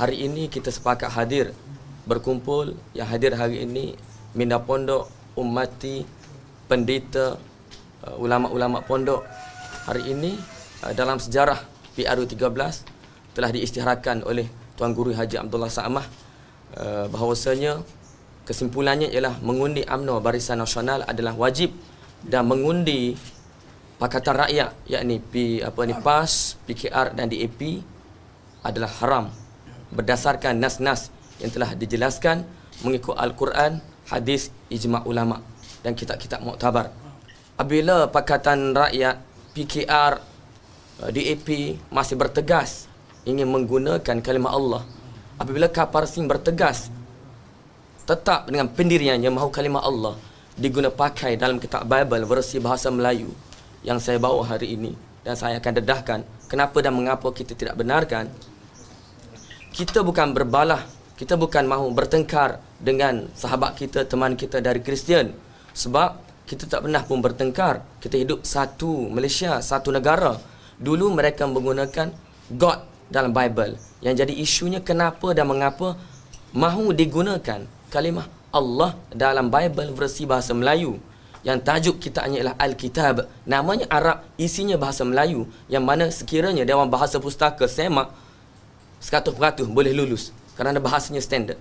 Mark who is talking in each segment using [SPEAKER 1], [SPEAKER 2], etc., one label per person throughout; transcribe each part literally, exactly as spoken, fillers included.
[SPEAKER 1] hari ini kita sepakat hadir berkumpul. Yang hadir hari ini minda pondok, ummati, pendeta, uh, ulama-ulama pondok. Hari ini uh, dalam sejarah P R U tiga belas telah diisytiharkan oleh Tuan Guru Haji Abdullah Sa'amah uh, bahawasanya kesimpulannya ialah mengundi U M N O Barisan Nasional adalah wajib, dan mengundi Pakatan Rakyat yakni P apa ni P A S, P K R dan D A P adalah haram berdasarkan nas-nas yang telah dijelaskan mengikut Al-Quran, hadis, ijma' ulama dan kitab-kitab muktabar. Apabila Pakatan Rakyat, P K R, D A P masih bertegas ingin menggunakan kalimah Allah, apabila Kaparsing bertegas tetap dengan pendiriannya mahu kalimah Allah diguna pakai dalam kitab Bible versi bahasa Melayu yang saya bawa hari ini, dan saya akan dedahkan kenapa dan mengapa kita tidak benarkan. Kita bukan berbalah, kita bukan mahu bertengkar dengan sahabat kita, teman kita dari Kristian, sebab kita tak pernah pun bertengkar. Kita hidup satu Malaysia, satu negara. Dulu mereka menggunakan God dalam Bible, yang jadi isunya kenapa dan mengapa mahu digunakan kalimah Allah dalam Bible versi bahasa Melayu, yang tajuk kitabnya ialah Al-Kitab, namanya Arab, isinya bahasa Melayu, yang mana sekiranya Dewan Bahasa Pustaka semak seratus peratus boleh lulus kerana bahasanya standard.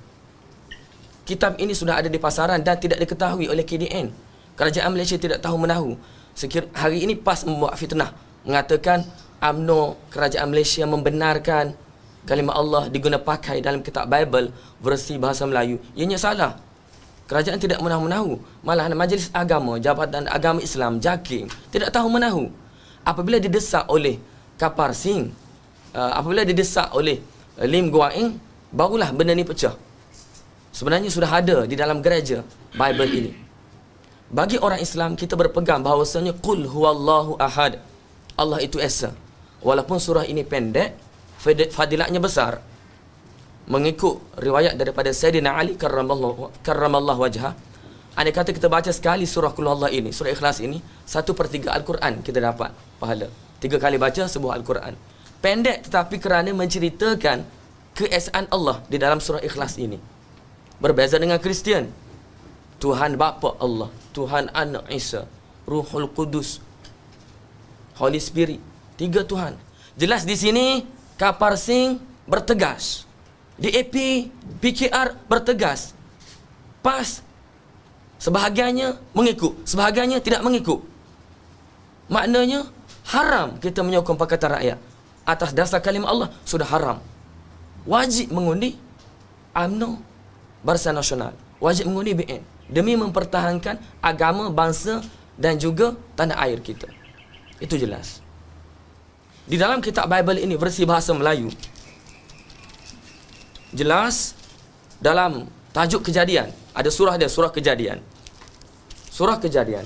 [SPEAKER 1] Kitab ini sudah ada di pasaran dan tidak diketahui oleh K D N. Kerajaan Malaysia tidak tahu menahu. Sekir hari ini PAS membuat fitnah mengatakan U M N O Kerajaan Malaysia membenarkan kalimah Allah diguna pakai dalam kitab Bible versi bahasa Melayu. Ianya salah. Kerajaan tidak menahu-menahu. Malah Majlis Agama, Jabatan Agama Islam, JAKIM tidak tahu menahu. Apabila didesak oleh Kaparsing, uh, apabila didesak oleh uh, Lim Guan Eng, barulah benda ni pecah. Sebenarnya sudah ada di dalam gereja Bible ini. Bagi orang Islam, kita berpegang bahawasanya Qul huwallahu ahad, Allah itu esa. Walaupun surah ini pendek, fadilatnya besar. Mengikut riwayat daripada Sayyidina Ali karramallahu karramallahu wajhah, andai kata kita baca sekali surah Qul huwallahu ini, surah Ikhlas ini, satu per tiga Al-Quran kita dapat pahala. Tiga kali baca sebuah Al-Quran. Pendek tetapi kerana menceritakan keesaan Allah di dalam surah Ikhlas ini. Berbeza dengan Kristian. Tuhan Bapa Allah, Tuhan Anak Isa, Ruhul Qudus, Holy Spirit, tiga Tuhan. Jelas di sini Kaparsing bertegas, D A P, P K R bertegas, P A S sebahagiannya mengikut, sebahagiannya tidak mengikut. Maknanya haram kita menyokong Pakatan Rakyat atas dasar kalimah Allah, sudah haram. Wajib mengundi U M N O Barisan Nasional, wajib mengundi B N demi mempertahankan agama, bangsa dan juga tanah air kita. Itu jelas. Di dalam kitab Bible ini versi bahasa Melayu, jelas dalam tajuk Kejadian, ada surah dia, surah Kejadian. Surah Kejadian.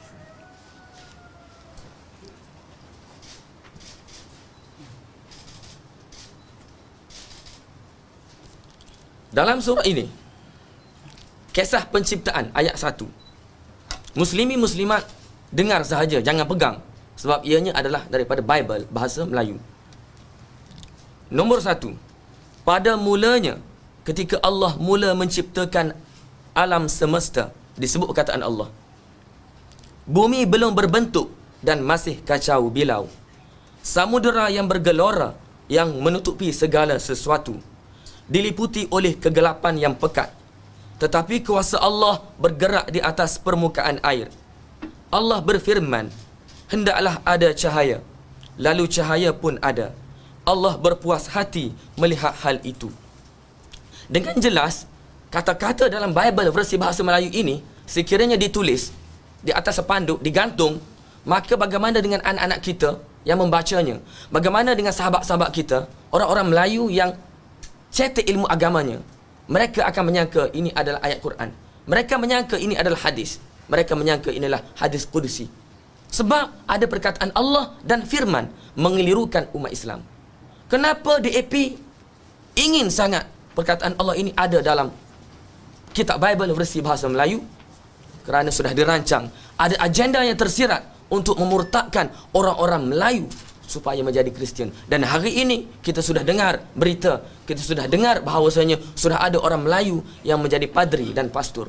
[SPEAKER 1] Dalam surah ini, kisah penciptaan ayat satu. Muslimi muslimat dengar sahaja, jangan pegang, sebab ianya adalah daripada Bible bahasa Melayu. Nombor satu, pada mulanya ketika Allah mula menciptakan alam semesta, disebut perkataan Allah, bumi belum berbentuk dan masih kacau bilau, samudera yang bergelora yang menutupi segala sesuatu, diliputi oleh kegelapan yang pekat, tetapi kuasa Allah bergerak di atas permukaan air. Allah berfirman, hendaklah ada cahaya, lalu cahaya pun ada. Allah berpuas hati melihat hal itu. Dengan jelas, kata-kata dalam Bible versi bahasa Melayu ini, sekiranya ditulis di atas sepanduk, digantung, maka bagaimana dengan anak-anak kita yang membacanya? Bagaimana dengan sahabat-sahabat kita, orang-orang Melayu yang cetek ilmu agamanya? Mereka akan menyangka ini adalah ayat Quran. Mereka menyangka ini adalah hadis. Mereka menyangka inilah hadis Qudsi. Sebab ada perkataan Allah dan firman mengelirukan umat Islam. Kenapa D A P ingin sangat perkataan Allah ini ada dalam kitab Bible versi bahasa Melayu? Kerana sudah dirancang, ada agenda yang tersirat untuk memurtadkan orang-orang Melayu supaya menjadi Kristian. Dan hari ini kita sudah dengar berita, kita sudah dengar bahawasanya sudah ada orang Melayu yang menjadi padri dan pastor.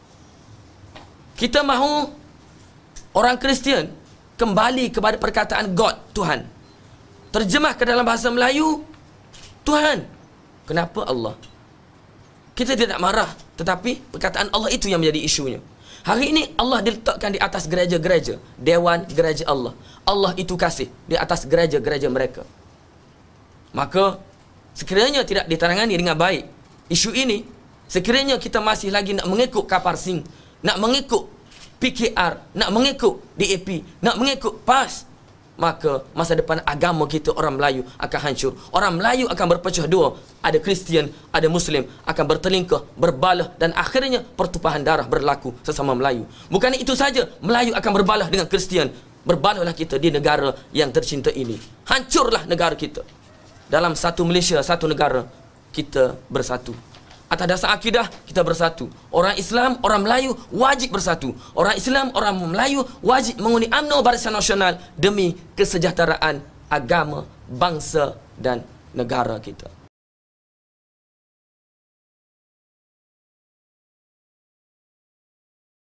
[SPEAKER 1] Kita mahu orang Kristian kembali kepada perkataan God, Tuhan. Terjemah ke dalam bahasa Melayu, Tuhan. Kenapa Allah? Kita tidak marah, tetapi perkataan Allah itu yang menjadi isunya. Hari ini Allah diletakkan di atas gereja-gereja, dewan gereja Allah. Allah itu kasih di atas gereja-gereja mereka. Maka sekiranya tidak ditangani dengan baik isu ini, sekiranya kita masih lagi nak mengikut kapar sing, nak mengikut P K R, nak mengikut D A P, nak mengikut P A S, maka masa depan agama kita orang Melayu akan hancur. Orang Melayu akan berpecah dua. Ada Kristian, ada Muslim, akan bertelingkah, berbalah, dan akhirnya pertumpahan darah berlaku sesama Melayu. Bukan itu saja, Melayu akan berbalah dengan Kristian. Berbalahlah kita di negara yang tercinta ini. Hancurlah negara kita. Dalam satu Malaysia, satu negara, kita bersatu. Atas dasar akidah, kita bersatu. Orang Islam, orang Melayu wajib bersatu. Orang Islam, orang Melayu wajib mengundi U M N O Barisan Nasional demi kesejahteraan agama, bangsa dan negara kita.